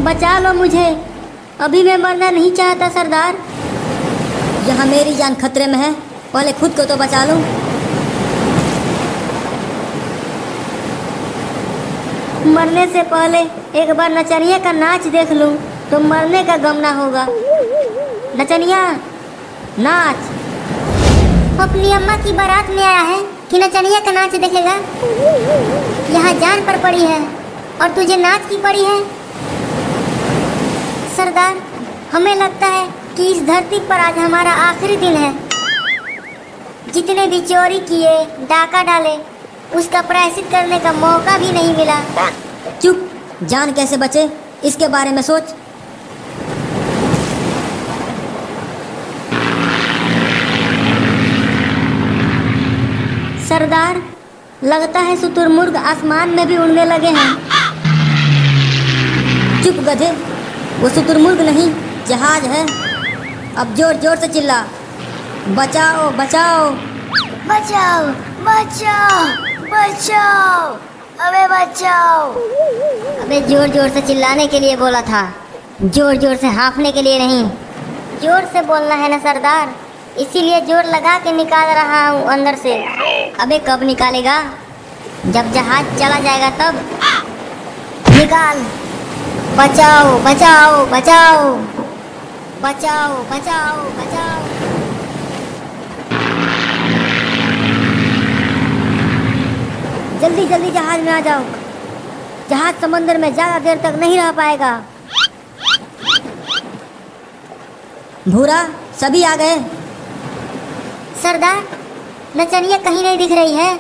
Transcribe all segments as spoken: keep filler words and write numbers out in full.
बचा लो मुझे, अभी मैं मरना नहीं चाहता सरदार। यहाँ मेरी जान खतरे में है, पहले खुद को तो बचा लो। मरने से पहले एक बार नचनिया का नाच देख लूं तो मरने का गम ना होगा। नचनिया नाच। अपनी अम्मा की बारात में आया है कि नचनिया का नाच देखेगा। यहाँ जान पर पड़ी है और तुझे नाच की पड़ी है। सरदार, हमें लगता है कि इस धरती पर आज हमारा आखिरी दिन है। जितने भी चोरी किए, डाका डाले, उसका प्रायश्चित करने का मौका भी नहीं मिला। चुप, जान कैसे बचे इसके बारे में सोच। सरदार, लगता है शुतुरमुर्ग आसमान में भी उड़ने लगे हैं। चुप गधे, वो शुतुरमुर्ग नहीं जहाज है। अब जोर जोर से चिल्ला, बचाओ बचाओ बचाओ बचाओ बचाओ, अबे बचाओ। अबे जोर जोर से चिल्लाने के लिए बोला था, जोर जोर से हाँफने के लिए नहीं। जोर से बोलना है ना सरदार, इसीलिए जोर लगा के निकाल रहा हूँ अंदर से। अबे कब निकालेगा? जब जहाज चला जाएगा तब निकाल। बचाओ बचाओ बचाओ बचाओ बचाओ बचाओ। जल्दी जल्दी जहाज में आ जाओ, जहाज समंदर में ज्यादा देर तक नहीं रह पाएगा। भूरा, सभी आ गए। सरदार, नचनिया कहीं नहीं दिख रही है।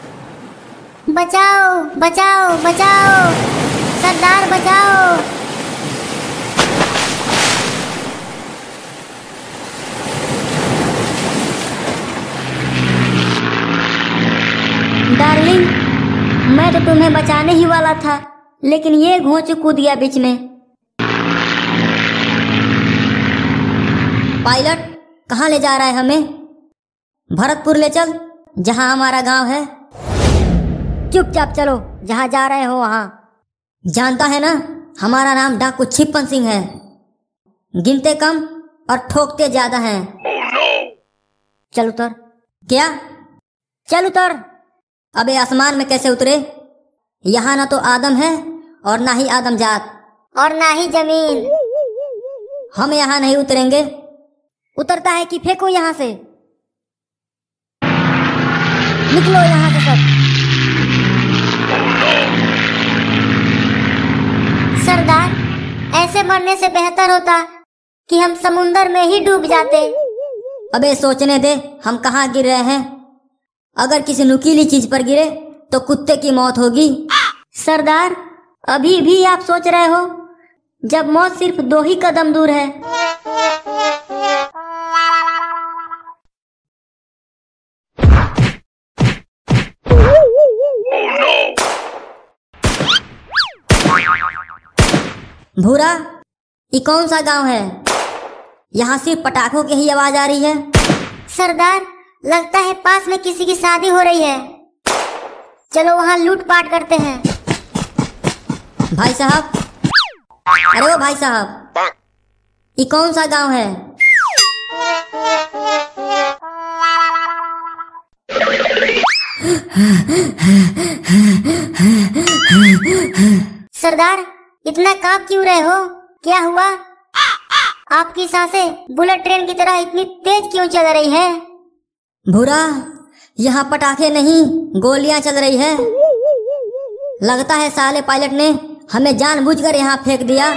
बचाओ बचाओ बचाओ, सरदार बचाओ। डार्लिंग, मैं तो तुम्हें बचाने ही वाला था, लेकिन ये घोंच कूद गया बीच में। पायलट, कहाँ ले जा रहा है हमें? भरतपुर ले चल, जहाँ हमारा गांव है। चुपचाप चलो, जहाँ जा रहे हो वहाँ। जानता है ना, हमारा नाम डाकू छिप्पन सिंह है। गिनते कम और ठोकते ज्यादा हैं। चल उतर। क्या? चल उतर। अबे आसमान में कैसे उतरे? यहाँ ना तो आदम है और ना ही आदम जात, और ना ही जमीन। हम यहाँ नहीं उतरेंगे। उतरता है कि फेंको यहाँ से। निकलो यहाँ से सब। सरदार, ऐसे मरने से बेहतर होता कि हम समुंदर में ही डूब जाते। अबे सोचने दे, हम कहाँ गिर रहे हैं। अगर किसी नुकीली चीज पर गिरे तो कुत्ते की मौत होगी। सरदार, अभी भी आप सोच रहे हो, जब मौत सिर्फ दो ही कदम दूर है। भूरा, ये कौन सा गांव है? यहाँ सिर्फ पटाखों की ही आवाज आ रही है। सरदार, लगता है पास में किसी की शादी हो रही है। चलो वहाँ लूटपाट करते हैं। भाई साहब, अरे वो भाई साहब, ये कौन सा गांव है? सरदार, इतना कांप क्यों रहे हो? क्या हुआ? आपकी सांसें बुलेट ट्रेन की तरह इतनी तेज क्यों चल रही है? भूरा, यहाँ पटाखे नहीं गोलियां चल रही है। लगता है साले पायलट ने हमें जानबूझकर यहाँ फेंक दिया।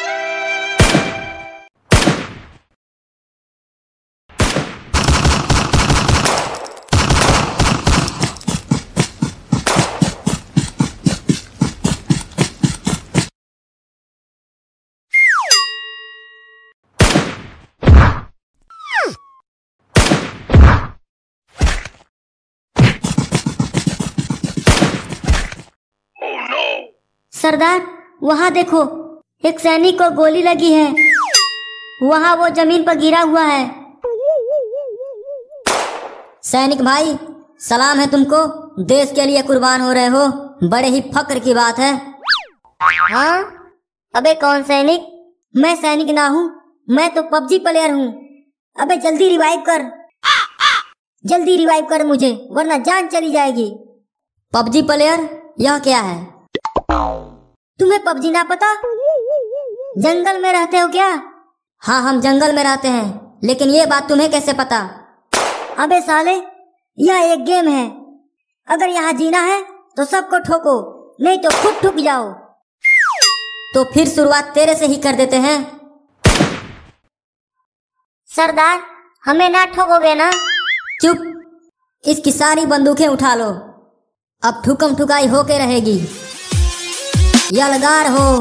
सरदार, वहाँ देखो, एक सैनिक को गोली लगी है। वहाँ वो जमीन पर गिरा हुआ है। सैनिक भाई, सलाम है तुमको, देश के लिए कुर्बान हो रहे हो, बड़े ही फक्र की बात है। हाँ, अबे कौन सैनिक? मैं सैनिक ना हूँ, मैं तो पबजी प्लेयर हूँ। अबे जल्दी रिवाइव कर, जल्दी रिवाइव कर मुझे, वरना जान चली जाएगी। पबजी प्लेयर, यह क्या है? तुम्हें पबजी ना पता? जंगल में रहते हो क्या? हाँ, हम जंगल में रहते हैं, लेकिन ये बात तुम्हें कैसे पता? अबे साले, यह एक गेम है। अगर यहाँ जीना है तो सबको ठोको, नहीं तो खुद ठुक जाओ। तो फिर शुरुआत तेरे से ही कर देते हैं। सरदार, हमें ना ठोकोगे ना? चुप, इसकी सारी बंदूकें उठा लो। अब ठुकम ठुकाई होके रहेगी। यलगार हो।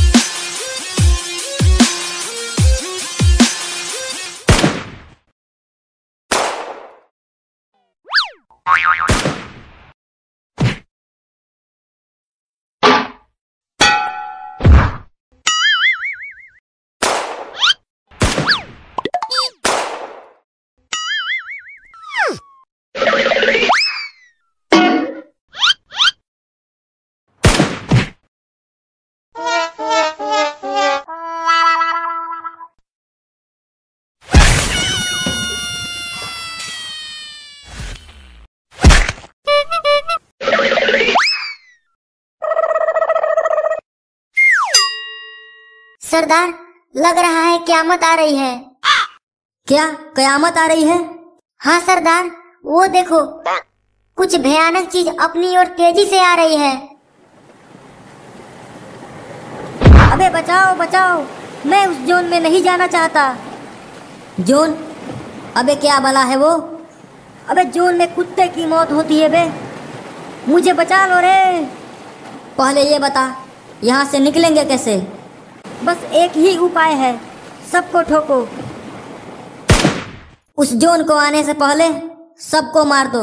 सरदार, लग रहा है क्यामत आ रही है। क्या कयामत आ रही है? हाँ सरदार, वो देखो, कुछ भयानक चीज अपनी ओर तेजी से आ रही है। अबे बचाओ बचाओ, मैं उस जोन में नहीं जाना चाहता। जोन? अबे क्या भला है वो? अबे जोन में कुत्ते की मौत होती है बे, मुझे बचा लो रे। पहले ये बता, यहाँ से निकलेंगे कैसे? बस एक ही उपाय है, सबको ठोको। उस जोन को आने से पहले सबको मार दो।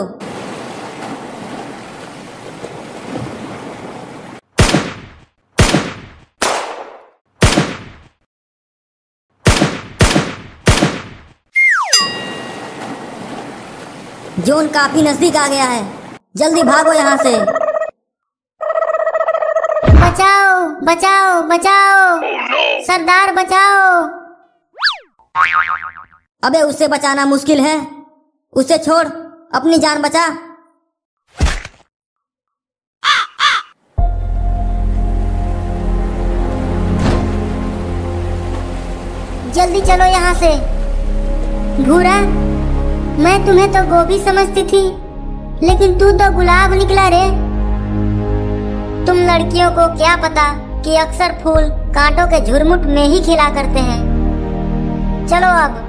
जोन काफी नजदीक आ गया है, जल्दी भागो यहाँ से। बचाओ बचाओ बचाओ, सरदार बचाओ। अबे उसे बचाना मुश्किल है, उसे छोड़, अपनी जान बचा। जल्दी चलो यहाँ से। भूरा, मैं तुम्हें तो गोभी समझती थी, लेकिन तू तो गुलाब निकला रे। तुम लड़कियों को क्या पता कि अक्सर फूल कांटों के झुरमुट में ही खिला करते हैं। चलो अब।